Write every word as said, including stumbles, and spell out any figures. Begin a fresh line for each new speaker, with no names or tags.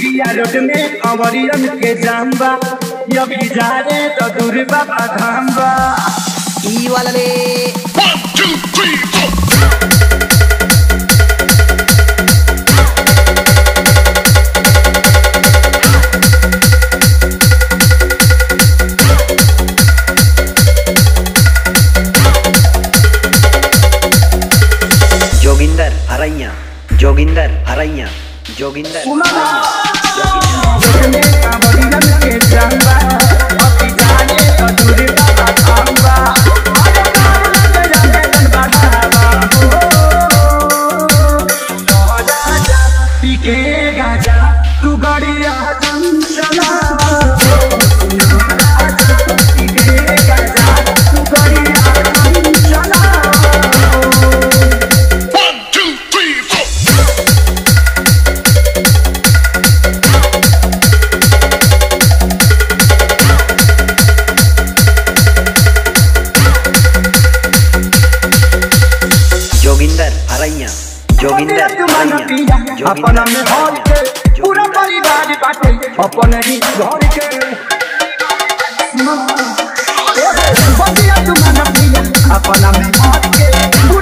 उगिया road में अवरियन के जाम्बा या भी जा रे तो दूर बाबा धाम्बा
ई वाला ले
one two three four
Joginder Haraiya Joginder Haraiya Joginder
road में अवरियन के जाम्बा अभी जा रे तो दूर बाबा धाम्बा अरे गाना जाने जन बढ़ावा हो राजा पीके गाजा तू गड़िया चंचला
जोगिंदर हरैया जोगिंदर हरैया
अपना में हर के पूरा परिवार बाटे अपन ही घर के बंदिया तू मन पिया अपना में हर के